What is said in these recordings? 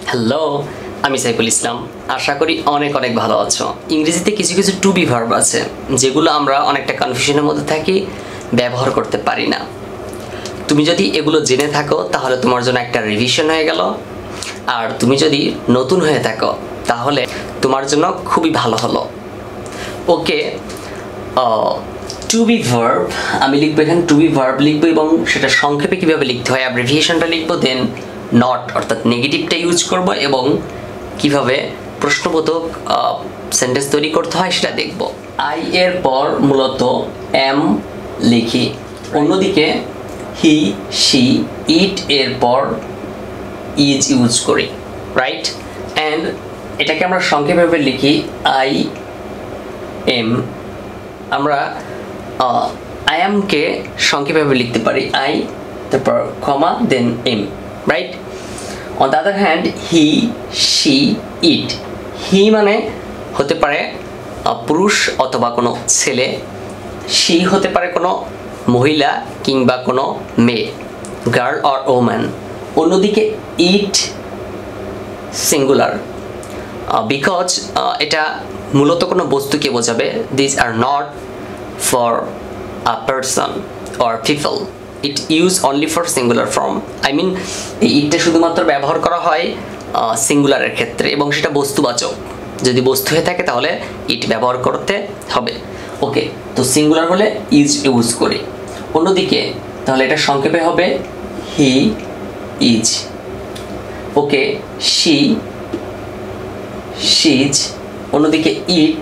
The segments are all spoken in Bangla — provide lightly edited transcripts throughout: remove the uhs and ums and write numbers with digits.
হ্যালো, আমি সাইফুল ইসলাম। আশা করি অনেক অনেক ভালো আছো। ইংরেজিতে কিছু কিছু টু বি ভার্ব আছে যেগুলো আমরা অনেকটা কনফিউশনের মধ্যে থাকি, ব্যবহার করতে পারি না। তুমি যদি এগুলো জেনে থাকো তাহলে তোমার জন্য একটা রিভিশন হয়ে গেল, আর তুমি যদি নতুন হয়ে থাকো তাহলে তোমার জন্য খুবই ভালো হলো। ওকে, টু বি ভার্ব আমি লিখবো, এখানে টু বি ভার্ব লিখবো এবং সেটা সংক্ষেপে কীভাবে লিখতে হয় অ্যাব্রিভিয়েশনটা লিখবো, দেন নট অর্থাৎ নেগেটিভটা ইউজ করব এবং কিভাবে প্রশ্নবোধক সেন্টেন্স তৈরি করতে হয় সেটা দেখব। আই এর পর মূলত এম লিখি, অন্যদিকে হি শি ইট এর পর ইজ ইউজ করি, রাইট? অ্যান্ড এটাকে আমরা সংক্ষেপে লিখি আই এম। আমরা আই এমকে সংক্ষেপে লিখতে পারি আই, তারপর comma, then M, right? On the other hand he she it, he মানে হতে পারে পুরুষ অথবা কোনো ছেলে, শি হতে পারে কোনো মহিলা কিংবা কোনো মেয়ে, গার্ল অর ওম্যান। অন্যদিকে ইট সিঙ্গুলার, বিকজ এটা মূলত কোনো বস্তুকে বোঝাবে। This are not for a person or people, it use only for singular form. I mean এই ইটটা শুধুমাত্র ব্যবহার করা হয় সিঙ্গুলারের ক্ষেত্রে এবং সেটা বস্তুবাচক। যদি বস্তু হয়ে থাকে তাহলে ইট ব্যবহার করতে হবে। ওকে, তো সিঙ্গুলার হলে ইজ ইউজ করি। অন্যদিকে তাহলে এটা সংক্ষেপে হবে he is. Okay, she she's. অন্যদিকে ইট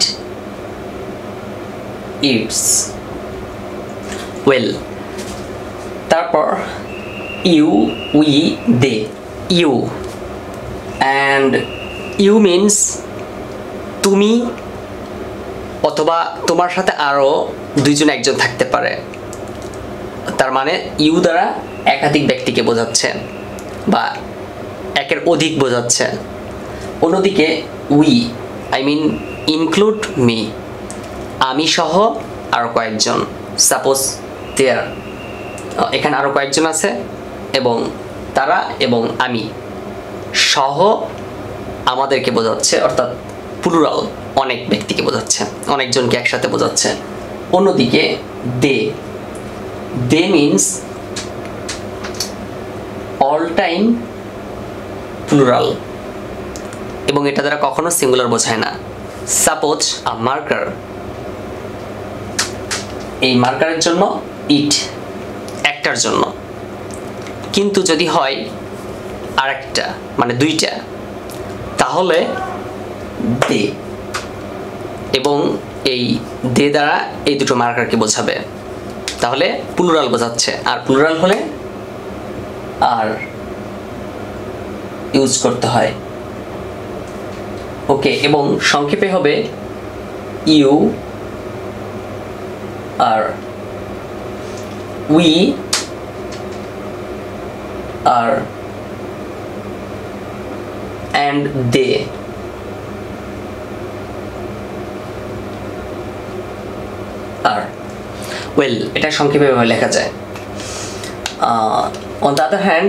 ইটস। ওয়েল, তারপর you we they, you and you means তুমি অথবা তোমার সাথে আরও দুইজন একজন থাকতে পারে। তার মানে ইউ দ্বারা একাধিক ব্যক্তিকে বোঝাচ্ছে বা একের অধিক বোঝাচ্ছে। অন্যদিকে we I mean include me, আমি সহ আরও কয়েকজন। সাপোজ দেয়ার, এখানে আরও কয়েকজন আছে এবং তারা এবং আমি সহ আমাদেরকে বোঝাচ্ছে, অর্থাৎ প্লুরাল, অনেক ব্যক্তিকে বোঝাচ্ছে, অনেকজনকে একসাথে বোঝাচ্ছে। অন্যদিকে they, they means all time plural এবং এটা দ্বারা কখনো সিঙ্গুলার বোঝায় না। সাপোজ আ মার্কার, এই মার্কারের জন্য ইট, একটার জন্য। কিন্তু যদি হয় আরেকটা মানে দুইটা, তাহলে দে, এবং এই দে দ্বারা এই দুটো মার্কারকে বোঝাবে, তাহলে প্লুরাল বোঝাচ্ছে। আর প্লুরাল হলে আর ইউজ করতে হয়। ওকে, এবং সংক্ষেপে হবে you are, we are, and they. আর ওয়েল, এটা সংক্ষেপে লেখা যায়। অন দ্য আদার হ্যান্ড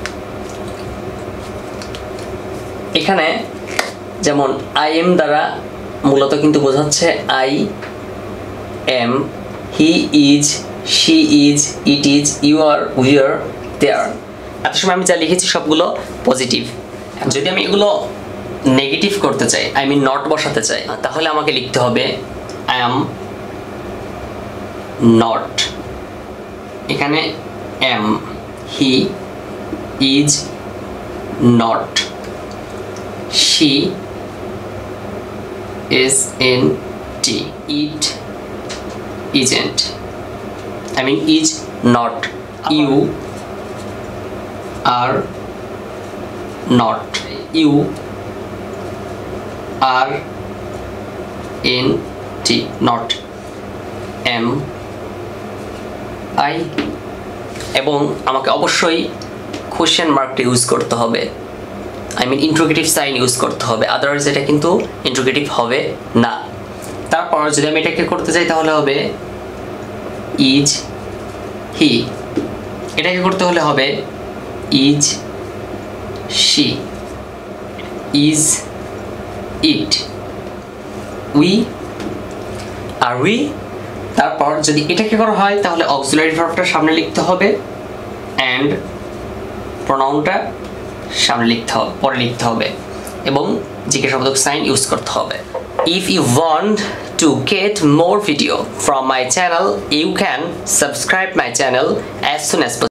এখানে যেমন আই এম দ্বারা মূলত কিন্তু বোঝাচ্ছে I am, he is, she is, it is, you are, we are, they are. এত সময় আমি যা লিখেছি সবগুলো পজিটিভ। যদি আমি এগুলো নেগেটিভ করতে চাই, আই মিন নট বসাতে চাই, তাহলে আমাকে লিখতে হবে আই এম নট। এখানে am, he is not, she is in T, it isn't, I mean is not, you are not, you are in T, not, am I, এবং আমাকে অবশ্যই কোশ্চেন মার্কটা ইউজ করতে হবে, I mean interrogative sign use করতে হবে, আদারওয়াইজ এটা কিন্তু ইন্ট্রোগেটিভ হবে না। তারপর যদি আমি এটাকে করতে চাই তাহলে হবে ইজ হি, এটাকে করতে হলে হবে is she, is it, we are we. তারপর যদি এটাকে করা হয় তাহলে অক্সিলারি ভার্বটা সামনে লিখতে হবে অ্যান্ড প্রোনাউনটা সামনে লিখতে হবে, পরে লিখতে হবে এবং জিজ্ঞাসাবাচক সাইন ইউজ করতে হবে। If you want to get more video from my channel, you can subscribe my channel as soon as possible.